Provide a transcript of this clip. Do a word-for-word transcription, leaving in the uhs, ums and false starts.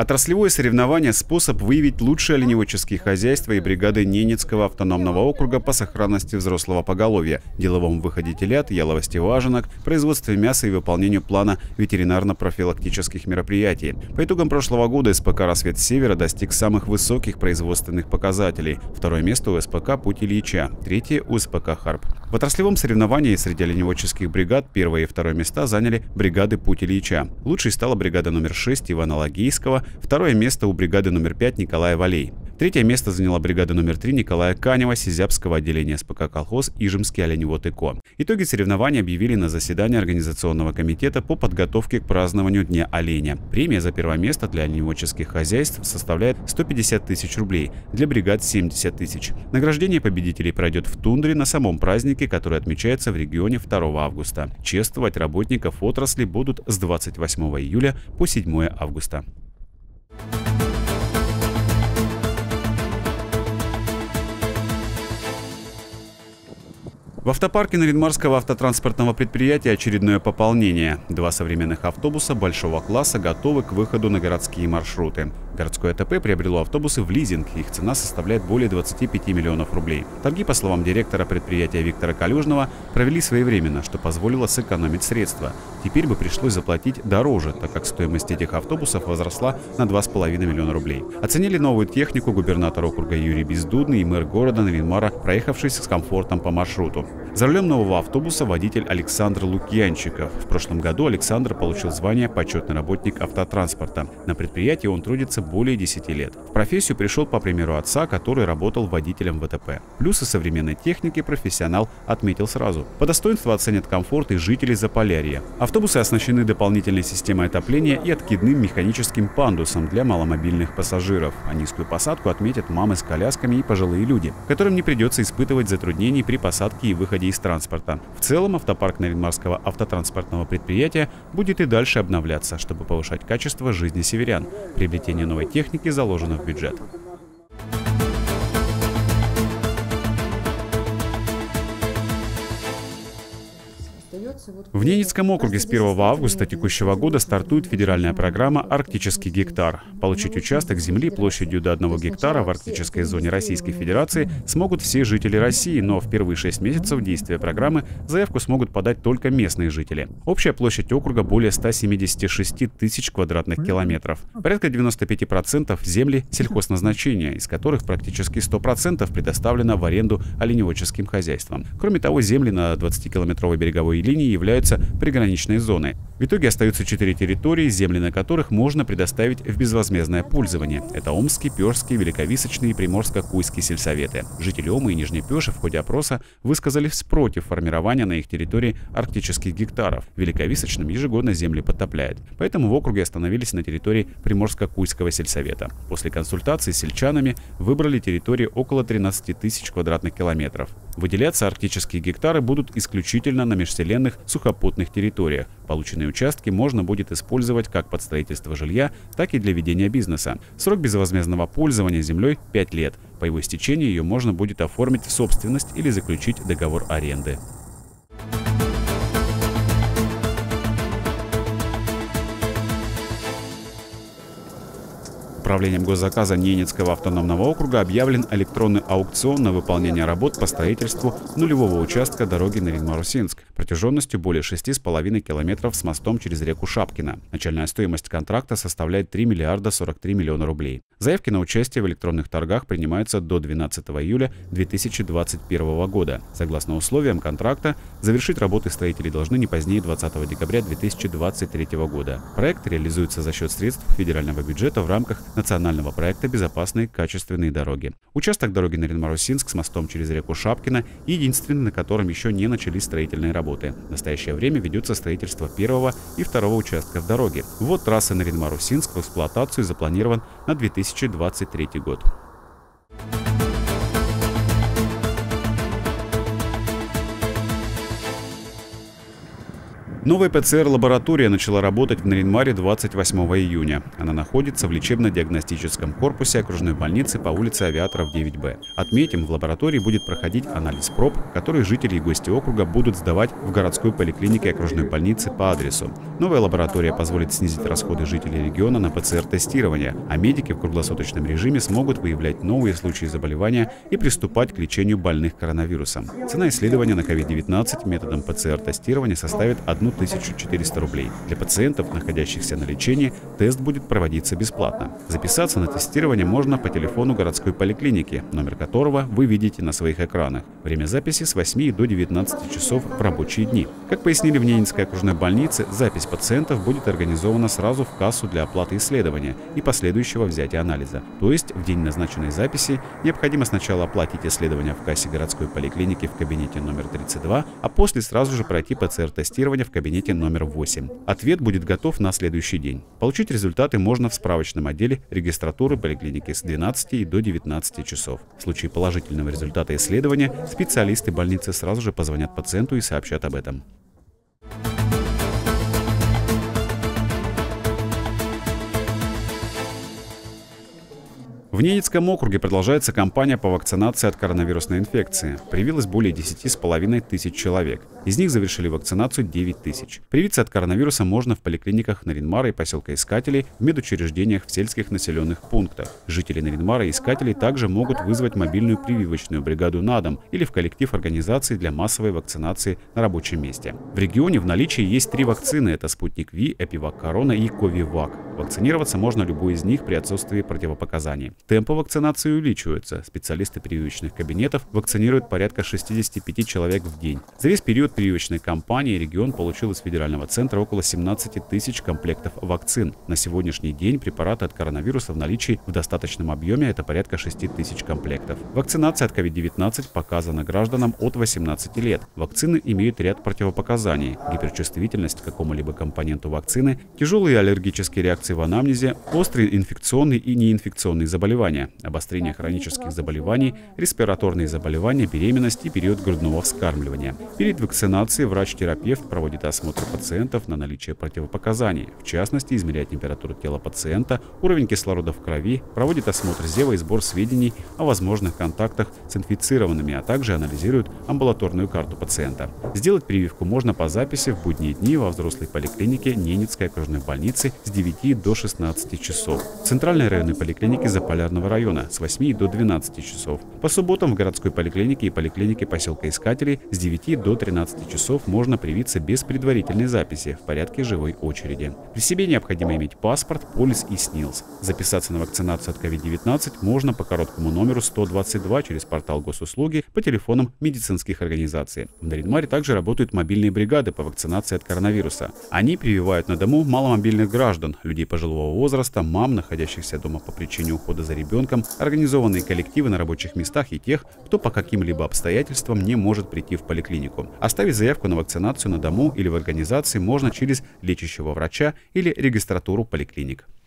Отраслевое соревнование – способ выявить лучшие оленеводческие хозяйства и бригады Ненецкого автономного округа по сохранности взрослого поголовья, деловом выходе телят, яловости важенок, производстве мяса и выполнению плана ветеринарно-профилактических мероприятий. По итогам прошлого года СПК «Рассвет Севера» достиг самых высоких производственных показателей. Второе место у СПК «Путь Ильича», третье у СПК «Харп». В отраслевом соревновании среди оленеводческих бригад первое и второе места заняли бригады «Путь Ильича». Лучшей стала бригада номер шесть Ивана Лагейского, второе место у бригады номер пять Николая Валей. Третье место заняла бригада номер три Николая Канева Сизябского отделения СПК «Колхоз» Ижемский оленевод и ко. Итоги соревнований объявили на заседании Организационного комитета по подготовке к празднованию Дня оленя. Премия за первое место для оленеводческих хозяйств составляет сто пятьдесят тысяч рублей, для бригад семьдесят тысяч. Награждение победителей пройдет в тундре на самом празднике, который отмечается в регионе второго августа. Чествовать работников отрасли будут с двадцать восьмого июля по седьмое августа. В автопарке Нарьян-Марского автотранспортного предприятия очередное пополнение. Два современных автобуса большого класса готовы к выходу на городские маршруты. Городское АТП приобрело автобусы в лизинг. Их цена составляет более двадцати пяти миллионов рублей. Торги, по словам директора предприятия Виктора Калюжного, провели своевременно, что позволило сэкономить средства. Теперь бы пришлось заплатить дороже, так как стоимость этих автобусов возросла на два с половиной миллиона рублей. Оценили новую технику губернатор округа Юрий Бездудный и мэр города Нарьян-Мара, проехавшись с комфортом по маршруту. За рулем нового автобуса водитель Александр Лукьянчиков. В прошлом году Александр получил звание «Почетный работник автотранспорта». На предприятии он трудится более десяти лет. В профессию пришел по примеру отца, который работал водителем в ВТП. Плюсы современной техники профессионал отметил сразу. По достоинству оценят комфорт и жителей Заполярья. Автобусы оснащены дополнительной системой отопления и откидным механическим пандусом для маломобильных пассажиров. А низкую посадку отметят мамы с колясками и пожилые люди, которым не придется испытывать затруднений при посадке и выходе из транспорта. В целом автопарк Нарьян-Марского автотранспортного предприятия будет и дальше обновляться, чтобы повышать качество жизни северян. Приобретение новой техники заложено в бюджет. В Ненецком округе с первого августа текущего года стартует федеральная программа «Арктический гектар». Получить участок земли площадью до одного гектара в арктической зоне Российской Федерации смогут все жители России, но в первые шесть месяцев действия программы заявку смогут подать только местные жители. Общая площадь округа более ста семидесяти шести тысяч квадратных километров. Порядка девяноста пяти процентов земли сельхозназначения, из которых практически сто процентов предоставлено в аренду оленеводческим хозяйствам. Кроме того, земли на двадцатикилометровой береговой линии являются приграничной зоной. В итоге остаются четыре территории, земли на которых можно предоставить в безвозмездное пользование. Это Омский, Пёрский, Великовисочный и Приморско-Куйский сельсоветы. Жители Омы и Нижней Пёши в ходе опроса высказались против формирования на их территории арктических гектаров. В Великовисочном ежегодно земли подтопляет. Поэтому в округе остановились на территории Приморско-Куйского сельсовета. После консультаций с сельчанами выбрали территории около тринадцати тысяч квадратных километров. Выделяться арктические гектары будут исключительно на межселенных сухопутных территориях. Полученные участки можно будет использовать как под строительство жилья, так и для ведения бизнеса. Срок безвозмездного пользования землей – пять лет. По его истечении ее можно будет оформить в собственность или заключить договор аренды. Управлением госзаказа Ненецкого автономного округа объявлен электронный аукцион на выполнение работ по строительству нулевого участка дороги Нарьян-Марусинск протяженностью более шести с половиной километров с мостом через реку Шапкина. Начальная стоимость контракта составляет три миллиарда сорок три миллиона рублей. Заявки на участие в электронных торгах принимаются до двенадцатого июля две тысячи двадцать первого года. Согласно условиям контракта, завершить работы строители должны не позднее двадцатого декабря две тысячи двадцать третьего года. Проект реализуется за счет средств федерального бюджета в рамках национального проекта «Безопасные качественные дороги». Участок дороги Нарьян-Марусинск с мостом через реку Шапкина единственный, на котором еще не начались строительные работы. В настоящее время ведется строительство первого и второго участков дороги. Ввод трассы Нарьян-Марусинск в эксплуатацию запланирован на две тысячи двадцать третий год. Новая ПЦР-лаборатория начала работать в Нарьян-Маре двадцать восьмого июня. Она находится в лечебно-диагностическом корпусе окружной больницы по улице Авиаторов девять Б. Отметим, в лаборатории будет проходить анализ проб, которые жители и гости округа будут сдавать в городской поликлинике окружной больницы по адресу. Новая лаборатория позволит снизить расходы жителей региона на ПЦР-тестирование, а медики в круглосуточном режиме смогут выявлять новые случаи заболевания и приступать к лечению больных коронавирусом. Цена исследования на ковид девятнадцать методом ПЦР-тестирования составит одну тысячу четыреста рублей. Для пациентов, находящихся на лечении, тест будет проводиться бесплатно. Записаться на тестирование можно по телефону городской поликлиники, номер которого вы видите на своих экранах. Время записи с восьми до девятнадцати часов в рабочие дни. Как пояснили в Ненецкой окружной больнице, запись пациентов будет организована сразу в кассу для оплаты исследования и последующего взятия анализа. То есть в день назначенной записи необходимо сначала оплатить исследование в кассе городской поликлиники в кабинете номер тридцать два, а после сразу же пройти ПЦР-тестирование в кабинете кабинете номер восемь. Ответ будет готов на следующий день. Получить результаты можно в справочном отделе регистратуры поликлиники с двенадцати до девятнадцати часов. В случае положительного результата исследования специалисты больницы сразу же позвонят пациенту и сообщат об этом. В Ненецком округе продолжается кампания по вакцинации от коронавирусной инфекции. Привилось более десяти с половиной тысяч человек. Из них завершили вакцинацию девять тысяч. Привиться от коронавируса можно в поликлиниках Нарьян-Мара и поселка Искателей, в медучреждениях в сельских населенных пунктах. Жители Нарьян-Мара и Искателей также могут вызвать мобильную прививочную бригаду на дом или в коллектив организации для массовой вакцинации на рабочем месте. В регионе в наличии есть три вакцины. Это Спутник Ви, Эпивак Корона и Ковивак. Вакцинироваться можно любой из них при отсутствии противопоказаний. Темпы вакцинации увеличиваются. Специалисты прививочных кабинетов вакцинируют порядка шестидесяти пяти человек в день. За весь период прививочной кампании регион получил из федерального центра около семнадцати тысяч комплектов вакцин. На сегодняшний день препараты от коронавируса в наличии в достаточном объеме – это порядка шести тысяч комплектов. Вакцинация от ковид девятнадцать показана гражданам от восемнадцати лет. Вакцины имеют ряд противопоказаний: гиперчувствительность к какому-либо компоненту вакцины, тяжелые аллергические реакции в анамнезе, острые инфекционные и неинфекционные заболевания, обострение хронических заболеваний, респираторные заболевания, беременность и период грудного вскармливания. Перед вакцинацией врач-терапевт проводит осмотр пациентов на наличие противопоказаний, в частности, измеряет температуру тела пациента, уровень кислорода в крови, проводит осмотр зева и сбор сведений о возможных контактах с инфицированными, а также анализирует амбулаторную карту пациента. Сделать прививку можно по записи в будние дни во взрослой поликлинике Ненецкой окружной больницы с девяти до шестнадцати часов, в центральной районной поликлинике Заполярного района с восьми до двенадцати часов. По субботам в городской поликлинике и поликлинике поселка Искателей с девяти до тринадцати часов можно привиться без предварительной записи в порядке живой очереди. При себе необходимо иметь паспорт, полис и СНИЛС. Записаться на вакцинацию от ковид девятнадцать можно по короткому номеру сто двадцать два через портал госуслуги по телефонам медицинских организаций. В Нарьян-Маре также работают мобильные бригады по вакцинации от коронавируса. Они прививают на дому маломобильных граждан, людей пожилого возраста, мам, находящихся дома по причине ухода за ребенком, организованные коллективы на рабочих местах и тех, кто по каким-либо обстоятельствам не может прийти в поликлинику. Оставить заявку на вакцинацию на дому или в организации можно через лечащего врача или регистратуру поликлиник.